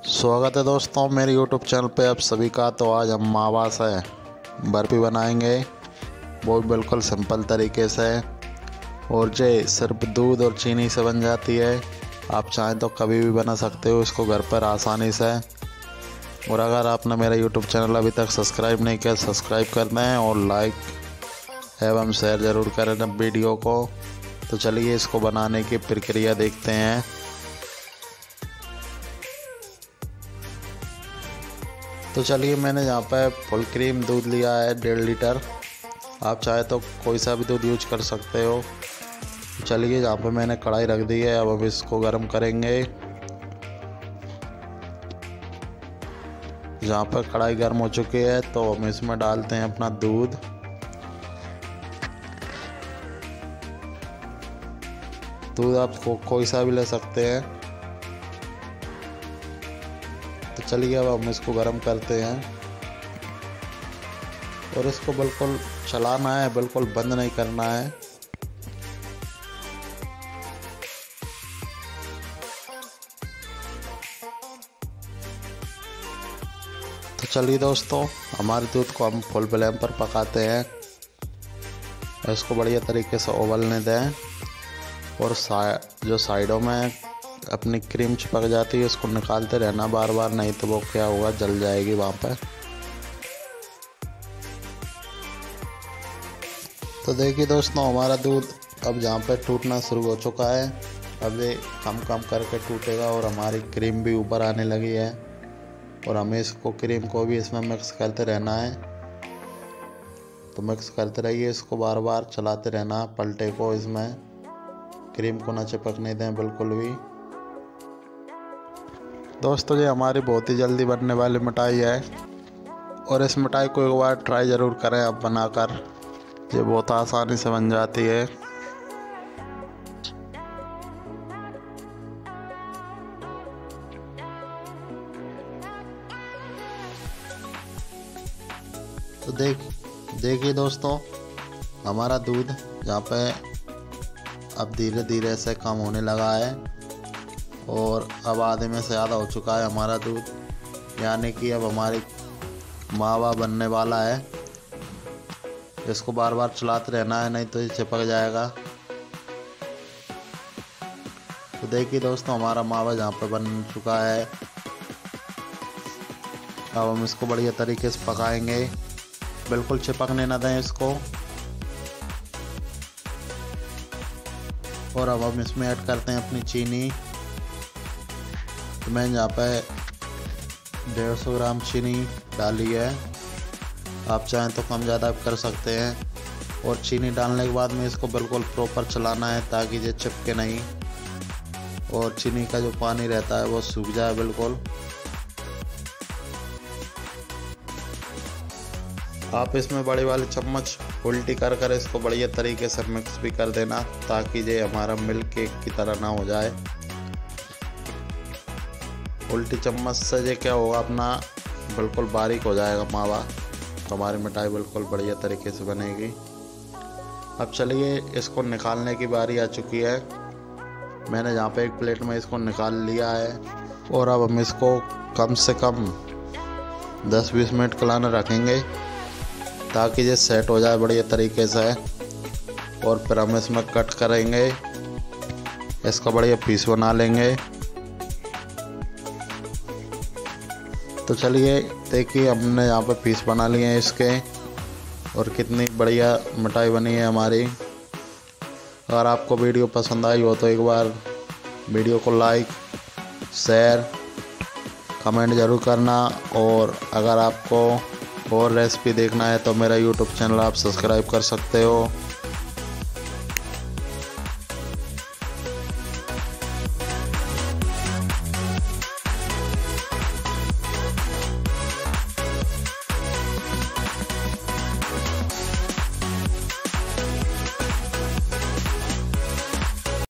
स्वागत है दोस्तों मेरे YouTube चैनल पे आप सभी का। तो आज हम मावा से बर्फ़ी बनाएंगे, वो भी बिल्कुल सिंपल तरीके से, और जो सिर्फ दूध और चीनी से बन जाती है। आप चाहें तो कभी भी बना सकते हो इसको घर पर आसानी से। और अगर आपने मेरा YouTube चैनल अभी तक सब्सक्राइब नहीं किया, सब्सक्राइब कर दें और लाइक एवं शेयर ज़रूर करें वीडियो को। तो चलिए इसको बनाने की प्रक्रिया देखते हैं। तो चलिए मैंने यहाँ पर फुल क्रीम दूध लिया है 1.5 लीटर। आप चाहे तो कोई सा भी दूध यूज कर सकते हो। चलिए यहाँ पर मैंने कढ़ाई रख दी है, अब हम इसको गर्म करेंगे। यहाँ पर कढ़ाई गर्म हो चुकी है तो हम इसमें डालते हैं अपना दूध। दूध आप कोई सा भी ले सकते हैं। तो चलिए अब हम इसको गर्म करते हैं और इसको बिल्कुल चलाना है, बिल्कुल बंद नहीं करना है। तो चलिए दोस्तों, हमारे दूध को हम फुल फ्लेम पर पकाते हैं। इसको बढ़िया तरीके से उबलने दें और जो साइडों में अपनी क्रीम चिपक जाती है उसको निकालते रहना बार बार, नहीं तो वो क्या होगा, जल जाएगी वहाँ पर। तो देखिए दोस्तों, हमारा दूध अब जहाँ पर टूटना शुरू हो चुका है। अब ये कम कम करके टूटेगा और हमारी क्रीम भी ऊपर आने लगी है। और हमें इसको क्रीम को भी इसमें मिक्स करते रहना है। तो मिक्स करते रहिए, इसको बार बार चलाते रहना, पलटे को इसमें क्रीम को ना चिपकने दें बिल्कुल भी। दोस्तों ये हमारी बहुत ही जल्दी बनने वाली मिठाई है और इस मिठाई को एक बार ट्राई ज़रूर करें आप बनाकर। ये बहुत आसानी से बन जाती है। तो देखिए दोस्तों, हमारा दूध यहाँ पे अब धीरे धीरे से कम होने लगा है और अब आधे में से ज़्यादा हो चुका है हमारा दूध, यानी कि अब हमारी मावा बनने वाला है। इसको बार बार चलाते रहना है, नहीं तो ये चिपक जाएगा। तो देखिए दोस्तों, हमारा मावा जहाँ पे बन चुका है। अब हम इसको बढ़िया तरीके से पकाएंगे, बिल्कुल चिपकने ना दें इसको। और अब हम इसमें ऐड करते हैं अपनी चीनी। तो मैंने यहाँ पे 150 ग्राम चीनी डाली है। आप चाहें तो कम ज़्यादा कर सकते हैं। और चीनी डालने के बाद में इसको बिल्कुल प्रॉपर चलाना है ताकि ये चिपके नहीं और चीनी का जो पानी रहता है वो सूख जाए बिल्कुल। आप इसमें बड़ी वाली चम्मच उल्टी कर इसको बढ़िया तरीके से मिक्स भी कर देना ताकि ये हमारा मिल्क केक की तरह ना हो जाए। उल्टी चम्मच से ये क्या होगा, अपना बिल्कुल बारीक हो जाएगा मावा। तो हमारी मिठाई बिल्कुल बढ़िया तरीके से बनेगी। अब चलिए इसको निकालने की बारी आ चुकी है। मैंने यहाँ पे एक प्लेट में इसको निकाल लिया है और अब हम इसको कम से कम 10-20 मिनट कलाना रखेंगे ताकि ये सेट हो जाए बढ़िया तरीके से। और फिर हम इसमें कट करेंगे, इसका बढ़िया पीस बना लेंगे। तो चलिए देखिए, हमने यहाँ पे पीस बना लिए हैं इसके और कितनी बढ़िया मिठाई बनी है हमारी। अगर आपको वीडियो पसंद आई हो तो एक बार वीडियो को लाइक शेयर कमेंट ज़रूर करना। और अगर आपको और रेसिपी देखना है तो मेरा YouTube चैनल आप सब्सक्राइब कर सकते हो।